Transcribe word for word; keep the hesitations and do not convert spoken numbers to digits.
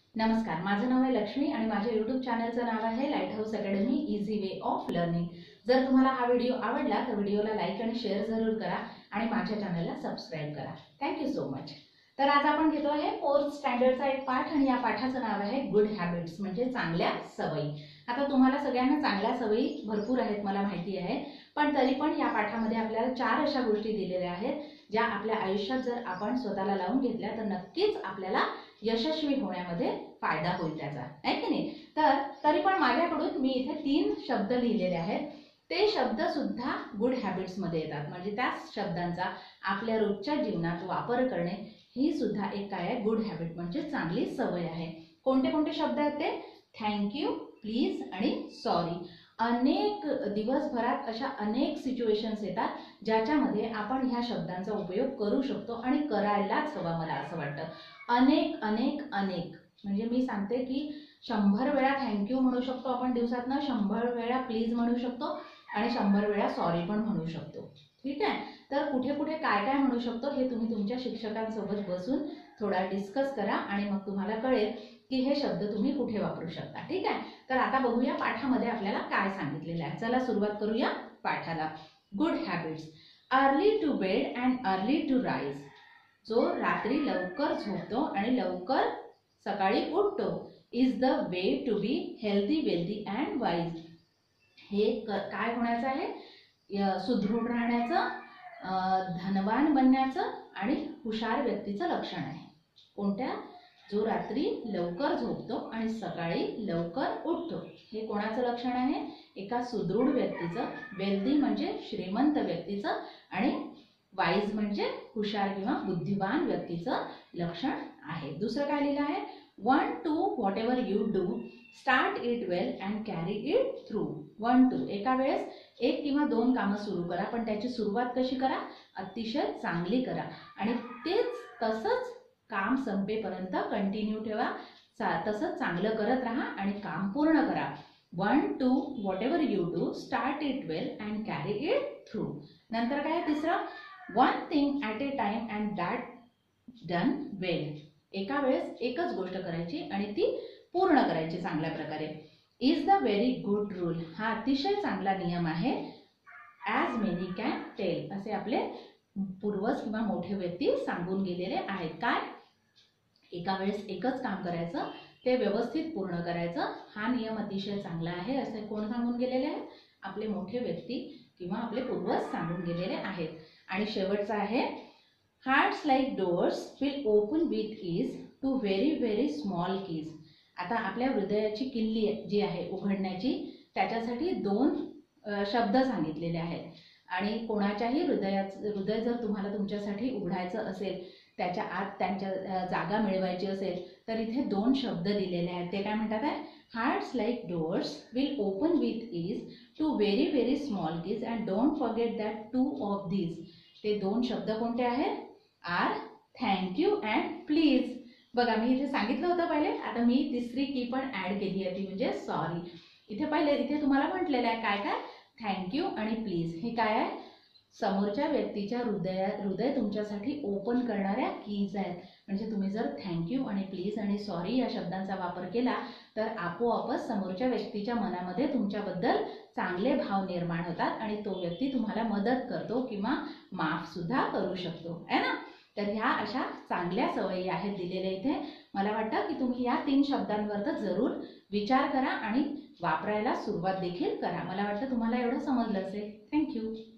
नमस्कार, माझं नाव आहे लक्ष्मी आणि माझ्या यूट्यूब चॅनलचं नाव आहे lighthouse academy easy way of learning. जर तुम्हाला हा व्हिडिओ आवडला तर व्हिडिओला लाईक आणि शेअर जरूर करा आणि माझ्या चॅनलला सबस्क्राइब करा। Thank you so much. तर आज आपण घेतो आहे फोर्थ स्टँडर्डचा एक पाठ आणि या पाठाचं नाव आहे गुड हॅबिट्स म्हणजे चांगल्या सवयी। आता तुम्हाला सगळ्यांना चांगल्या सवयी भरपूर आहेत मला माहिती आहे, पण तरी पण या पाठामध्ये आपल्याला चार अशा गोष्टी दिलेल्या आहेत ज्या आपल्या आयुष्यात जर आपण स्वतःला लावून घेतल्या तर नक्कीच आपल्याला यशस्वी होण्यामध्ये फायदा होईल त्याचा, आहे की नाही। तर तरी पण माझ्याकडून मी इथे तीन शब्द लिहिलेले आहेत, ते शब्द सुद्धा गुड हॅबिट्स मध्ये येतात, म्हणजे त्या शब्दांचा आपल्या रोजच्या जीवनात वापर करणे ही सुद्धा एक काय आहे गुड हॅबिट म्हणजे चांगली सवय आहे। कोणते कोणते शब्द आहेत ते? थँक्यू, प्लीज आणि सॉरी। अनेक दिवसभरात अशा अनेक सिच्युएशन्स येतात ज्याच्यामध्ये आपण ह्या शब्दांचा उपयोग करू शकतो आणि करायलाच हवा मला असं वाटतं। अनेक अनेक अनेक म्हणजे मी सांगते की शंभर वेळा थँक्यू म्हणू शकतो आपण दिवसातनं, शंभर वेळा प्लीज म्हणू शकतो आणि शंभर वेळा सॉरी पण म्हणू शकतो। ठीक आहे, तर कुठे कुठे काय काय म्हणू शकतो हे तुम्ही तुमच्या शिक्षकांसोबत बसून थोडा डिस्कस करा आणि मग तुम्हाला कळेल की हे शब्द तुम्ही कुठे वापरू शकता। ठीक आहे, तर आता बघूया पाठामध्ये आपल्याला काय सांगितलेलं आहे। चला सुरुवात करूया पाठाला। Good habits, early to bed and early to rise. जो रात्री लवकर झोपतो आणि लवकर सकाळी उठतो is the way to be healthy, wealthy and wise. हे काय होण्याचं आहे? सुदृढ राहण्याचं, धनवान बनण्याचं आणि हुशार व्यक्तीचं लक्षण आहे। कोणत्या? जो रात्री लवकर झोपतो आणि सकाळी लवकर उठतो हे कोणाचं लक्षण आहे? एका सुदृढ व्यक्तीचं, वेल्दी म्हणजे श्रीमंत व्यक्तीचं आणि वाईज म्हणजे हुशार किंवा बुद्धिमान व्यक्तीचं लक्षण आहे। दुसरं काय लिहिलं आहे? One two whatever you do start it well and carry it through. One two एका वेळेस एक किंवा दोन कामं सुरू करा, पण त्याची सुरुवात कशी करा? अतिशय चांगली करा आणि तेच तसंच काम संपेपर्यंत कंटिन्यू ठेवा, तसंच चांगलं करत राहा आणि काम पूर्ण करा। One two whatever you do start it well and carry it through. नंतर काय तिसरं? One thing at a time and that done well. एका वेळेस एकच गोष्ट करायची आणि ती पूर्ण करायची चांगल्या प्रकारे। Is the very good rule, हा अतिशय चांगला नियम आहे। ॲज मेनी कॅन टेल, असे आपले पूर्वज किंवा मोठे व्यक्ती सांगून गेलेले आहेत। काय? एका वेळेस एकच काम करायचं, ते व्यवस्थित पूर्ण करायचं, हा नियम अतिशय चांगला आहे असे कोण सांगून गेलेले आहेत? आपले मोठे व्यक्ती किंवा आपले पूर्वज सांगून गेलेले आहेत। आणि शेवटचा आहे hearts like doors will open with ease to very very small keys. आता आपल्या हृदयाची किल्ली जी आहे उघडण्याची, त्याच्यासाठी दोन शब्द सांगितलेले आहेत आणि कोणाच्याही हृदयाचं हृदय जर तुम्हाला तुमच्यासाठी उघडायचं असेल, त्याच्या आत त्यांच्या जागा मिळवायची असेल तर इथे दोन शब्द दिलेले आहेत। ते काय म्हणतात आहे? Hearts like doors will open with ease to very very small keys and don't forget that two of these. ते दोन शब्द कोणते आहेत? Are thank you and please. बघा मी इथे सांगितलं होतं पहिले, आता मी तिसरी की पण ऍड केली आहे ती म्हणजे सॉरी। इथे पहिले इथे तुम्हाला म्हटलेलं आहे काय काय? थँक्यू आणि प्लीज। हे काय आहे? समोरच्या व्यक्तीच्या हृदया हृदय तुमच्यासाठी ओपन करणाऱ्या कीज आहेत। म्हणजे तुम्ही जर थँक्यू आणि प्लीज आणि सॉरी या शब्दांचा वापर केला तर आपोआपच समोरच्या व्यक्तीच्या मनामध्ये तुमच्याबद्दल चांगले भाव निर्माण होतात आणि तो व्यक्ती तुम्हाला मदत करतो किंवा माफ सुद्धा करू शकतो, है ना। तर ह्या अशा चांगल्या सवयी आहेत दिलेल्या इथे। मला वाटतं की तुम्ही या तीन शब्दांवर तर जरूर विचार करा आणि वापरायला सुरुवात देखील करा। मला वाटतं तुम्हाला एवढं समजलं असेल। थँक्यू।